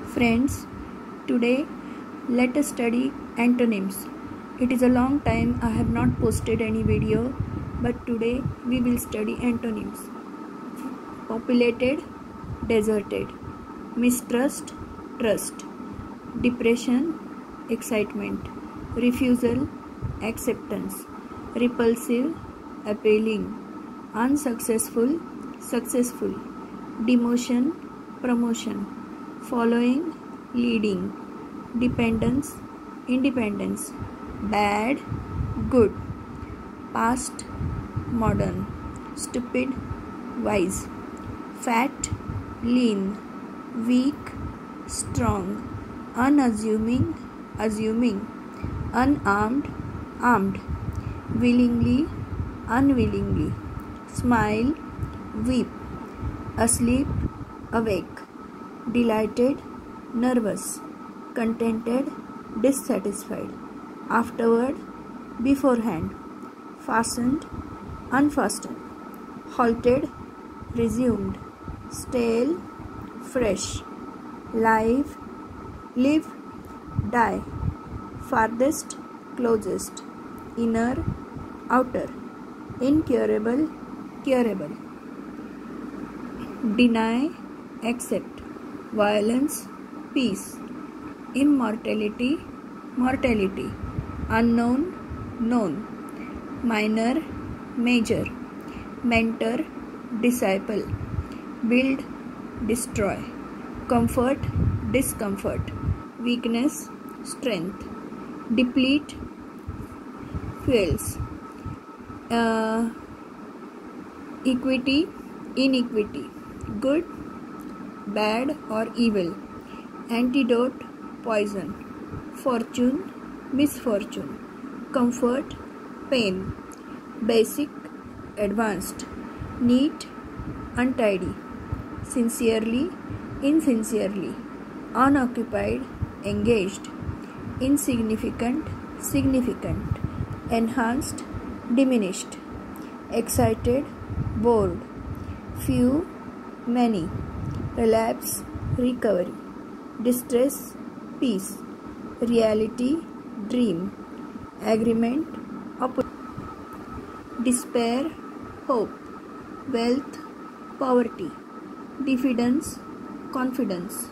Friends, today let us study antonyms. It is a long time I have not posted any video, but today we will study antonyms. Populated, deserted. Mistrust, trust. Depression, excitement. Refusal, acceptance. Repulsive, appealing. Unsuccessful, successful. Demotion, promotion. Following, leading. Dependence, independence. Bad, good. Past, modern. Stupid, wise. Fat, lean. Weak, strong. Unassuming, assuming. Unarmed, armed. Willingly, unwillingly. Smile, weep. Asleep, awake. Delighted, nervous. Contented, dissatisfied. Afterward, beforehand. Fastened, unfastened. Halted, resumed. Stale, fresh. Live, live, die. Farthest, closest. Inner, outer. Incurable, curable. Deny, accept. Violence, peace. Immortality, mortality. Unknown, known. Minor, major. Mentor, disciple. Build, destroy. Comfort, discomfort. Weakness, strength. Deplete, fuels. Equity, inequity. Good, bad or evil. Antidote, poison. Fortune, misfortune. Comfort, pain. Basic, advanced. Neat, untidy. Sincerely, insincerely. Unoccupied, engaged. Insignificant, significant. Enhanced, diminished. Excited, bored. Few, many. Relapse, recovery. Distress, peace. Reality, dream. Agreement, opposition. Despair, hope. Wealth, poverty. Diffidence, confidence.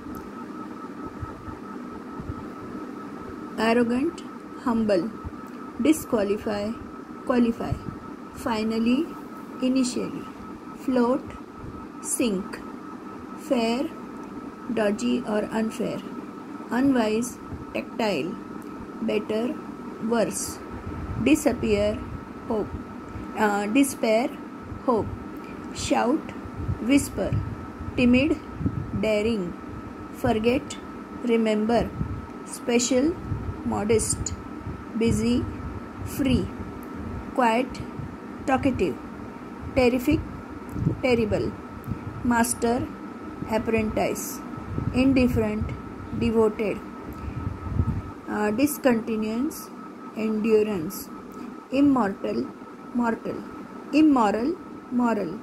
Arrogant, humble. Disqualify, qualify. Finally, initially. Float, sink. Fair, dodgy or unfair. Unwise, tactile. Better, worse. Disappear, hope. Despair, hope. Shout, whisper. Timid, daring. Forget, remember. Special, modest. Busy, free. Quiet, talkative. Terrific, terrible. Master, apprentice. Indifferent, devoted. Discontinuance, endurance. Immortal, mortal. Immoral, moral.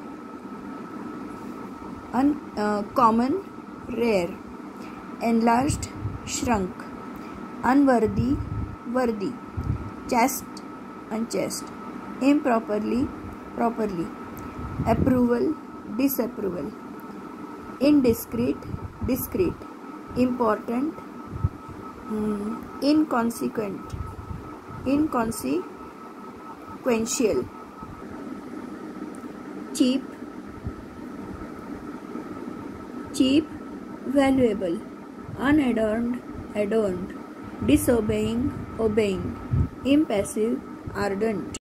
Common, rare. Enlarged, shrunk. Unworthy, worthy. Chaste, unchaste. Improperly, properly. Approval, disapproval. Indiscreet, discreet. Important, inconsequent. Inconsequential. Cheap, cheap, valuable. Unadorned, adorned. Disobeying, obeying. Impassive, ardent.